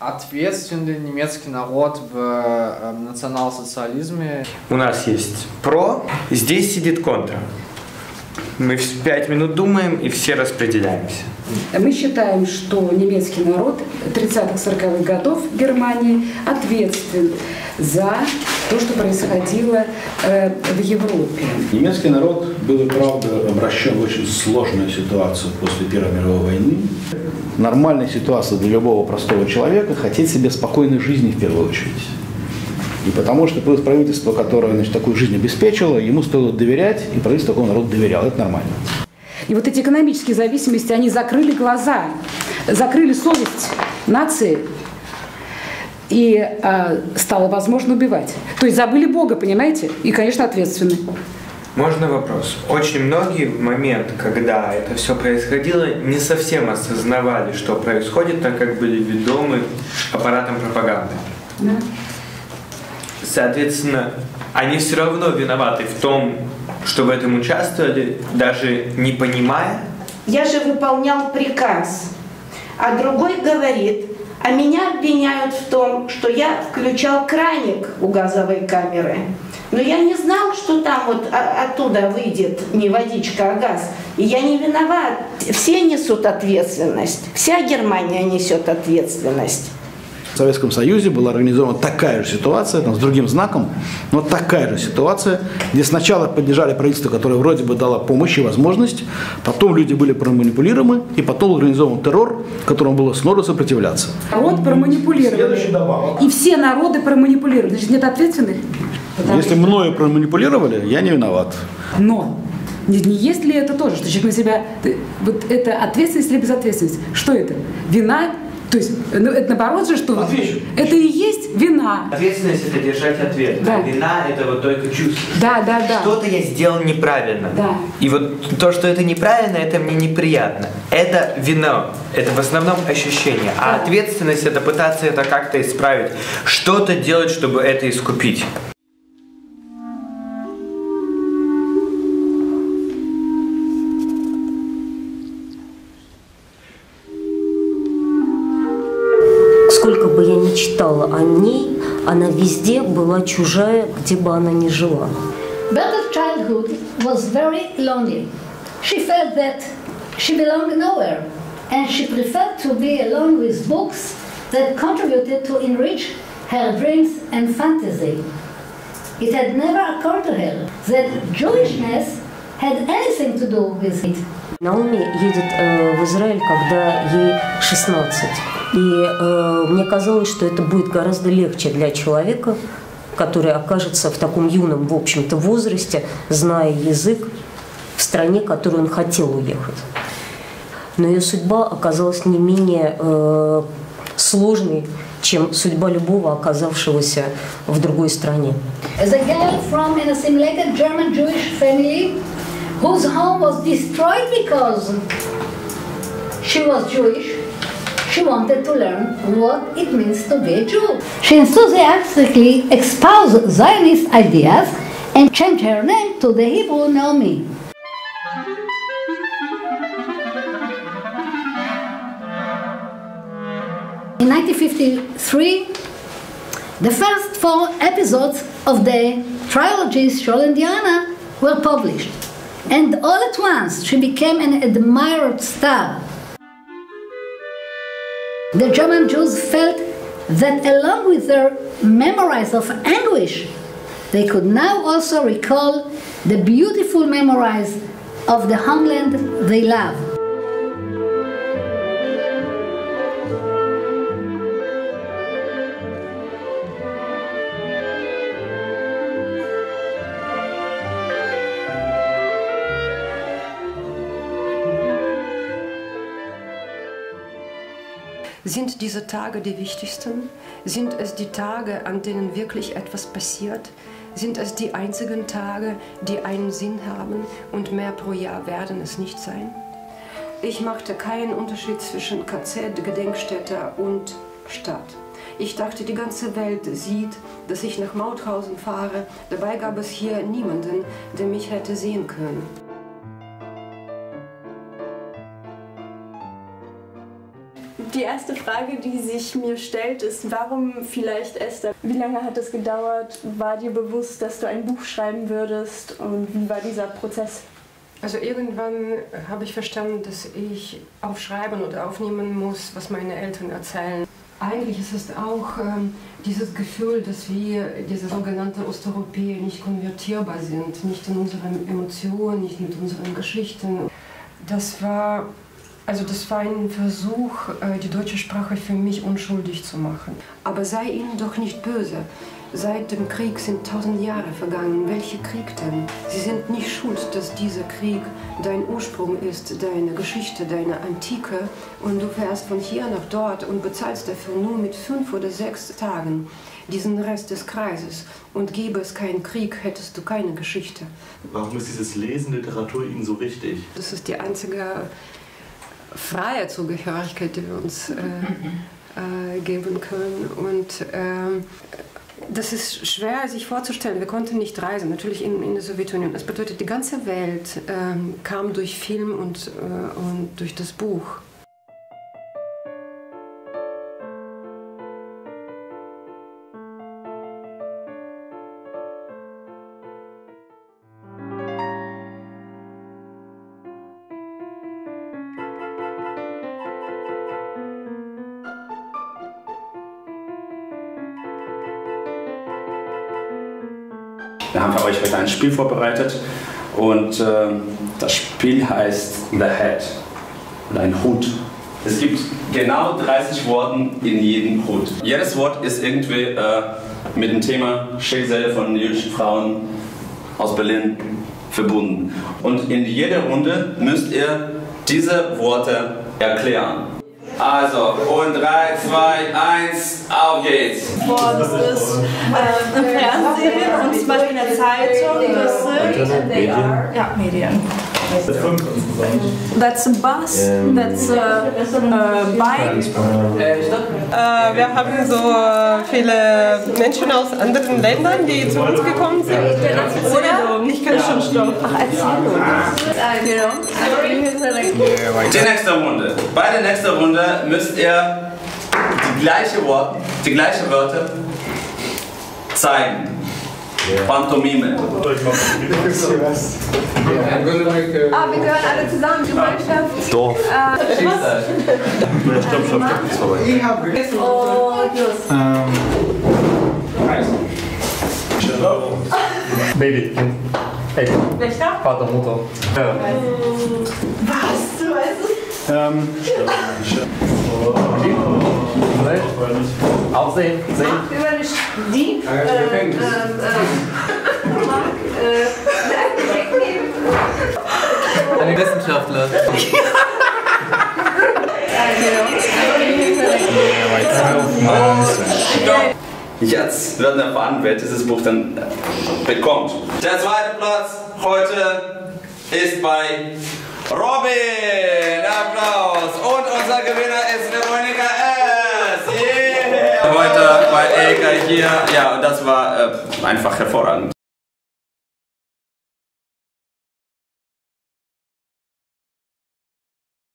ответственный немецкий народ в национал-социализме? У нас есть про, здесь сидит контра. Мы 5 минут думаем и все распределяемся. Мы считаем, что немецкий народ 30-40-х годов в Германии ответственен за то, что происходило в Европе. Немецкий народ был, правда, обращен в очень сложную ситуацию после Первой мировой войны. Нормальная ситуация для любого простого человека – хотеть себе спокойной жизни в первую очередь. И потому что правительство, которое, значит, такую жизнь обеспечило, ему стоило доверять, и правительство такому народу доверяло. Это нормально. И вот эти экономические зависимости, они закрыли глаза, закрыли совесть нации, и стало возможно убивать. То есть забыли Бога, понимаете? И, конечно, ответственны. Можно вопрос? Очень многие в момент, когда это все происходило, не совсем осознавали, что происходит, так как были ведомы аппаратом пропаганды. Да. Соответственно, они все равно виноваты в том, что в этом участвовали, даже не понимая. Я же выполнял приказ, а другой говорит, а меня обвиняют в том, что я включал краник у газовой камеры. Но я не знал, что там вот оттуда выйдет не водичка, а газ. И я не виноват. Все несут ответственность. Вся Германия несет ответственность. В Советском Союзе была организована такая же ситуация, там, с другим знаком, но такая же ситуация, где сначала поддержали правительство, которое вроде бы дало помощь и возможность, потом люди были проманипулированы, и потом организован террор, которому было снова сопротивляться. Народ проманипулировали. И все народы проманипулировали. Значит, нет ответственных? Если мною проманипулировали, я не виноват. Но не есть ли это тоже, что человек на себя... Вот это ответственность или безответственность? Что это? Вина? То есть, это наоборот же, что это и есть вина. Ответственность – это держать ответ, да. А вина – это вот только чувство. Да. Что-то я сделал неправильно. Да. И вот то, что это неправильно, это мне неприятно. Это вина, это в основном ощущение. А да. Ответственность – это пытаться это как-то исправить. Что-то делать, чтобы это искупить. Сколько бы я ни читала о ней, она везде была чужая, где бы она ни жила. Berta's childhood was very lonely. She felt that she belonged nowhere, and she preferred to be alone with books that contributed to enrich her dreams and fantasy. It had never occurred to her that Jewishness had anything to do with it. Наоми едет в Израиль, когда ей 16. И мне казалось, что это будет гораздо легче для человека, который окажется в таком юном, в общем-то, возрасте, зная язык, в стране, в которую он хотел уехать. Но ее судьба оказалась не менее сложной, чем судьба любого, оказавшегося в другой стране. As a girl from an assimilated German Jewish family, whose home was destroyed because she was Jewish, she wanted to learn what it means to be a Jew. She enthusiastically espoused Zionist ideas and changed her name to the Hebrew Naomi. In 1953, the first 4 episodes of the trilogy Shaul and Diana were published, and all at once she became an admired star. The German Jews felt that along with their memories of anguish, they could now also recall the beautiful memories of the homeland they love. Sind diese Tage die wichtigsten? Sind es die Tage, an denen wirklich etwas passiert? Sind es die einzigen Tage, die einen Sinn haben und mehr pro Jahr werden es nicht sein? Ich machte keinen Unterschied zwischen KZ, Gedenkstätte und Stadt. Ich dachte, die ganze Welt sieht, dass ich nach Mauthausen fahre. Dabei gab es hier niemanden, der mich hätte sehen können. Die erste Frage, die sich mir stellt, ist, warum vielleicht Esther? Wie lange hat es gedauert? War dir bewusst, dass du ein Buch schreiben würdest? Und wie war dieser Prozess? Also irgendwann habe ich verstanden, dass ich aufschreiben oder aufnehmen muss, was meine Eltern erzählen. Eigentlich ist es auch dieses Gefühl, dass wir, diese sogenannten Osteuropäer, nicht konvertierbar sind, nicht in unseren Emotionen, nicht mit unseren Geschichten. Das war ein Versuch, die deutsche Sprache für mich unschuldig zu machen. Aber sei ihnen doch nicht böse. Seit dem Krieg sind 1000 Jahre vergangen. Welcher Krieg denn? Sie sind nicht schuld, dass dieser Krieg dein Ursprung ist, deine Geschichte, deine Antike. Und du fährst von hier nach dort und bezahlst dafür nur mit 5 oder 6 Tagen diesen Rest des Kreises. Und gäbe es keinen Krieg, hättest du keine Geschichte. Warum ist dieses Lesen Literatur Ihnen so wichtig? Das ist die einzige freie Zugehörigkeit, die wir uns geben können. Und das ist schwer sich vorzustellen. Wir konnten nicht reisen, natürlich in der Sowjetunion. Das bedeutet, die ganze Welt kam durch Film und durch das Buch. Wir haben für euch heute ein Spiel vorbereitet und das Spiel heißt The Hat, oder ein Hut. Es gibt genau 30 Worte in jedem Hut. Jedes Wort ist irgendwie mit dem Thema Schicksale von jüdischen Frauen aus Berlin verbunden. Und in jeder Runde müsst ihr diese Worte erklären. Also, und 3, 2, 1, auf geht's! Boah, das ist im Fernsehen und zum Beispiel in der Zeitung, das sind Medien. That's a bus, that's a bike. Wir haben so viele Menschen aus anderen Ländern, die zu uns gekommen sind. Oder? Ich kann schon stoppen. Ach, Erzählung. Die nächste Runde. Bei der nächsten Runde müsst ihr die gleichen Wörter zeigen. Pantomime. Wir gehören alle zusammen, Gemeinschaft. Dorf. Stopp, ist vorbei. Und los. Baby. Hey. Welcher? Vater, Mutter. Ja. Was? Du weißt es? Aufsehen, sehen. Über die Eine Wissenschaftler. Jetzt wird erfahren, wer dieses Buch dann bekommt. Der zweite Platz heute ist bei Robin. Applaus. Und unser Gewinner ist Veronika S. Yeah. Heute bei Eka hier. Ja, und das war einfach hervorragend.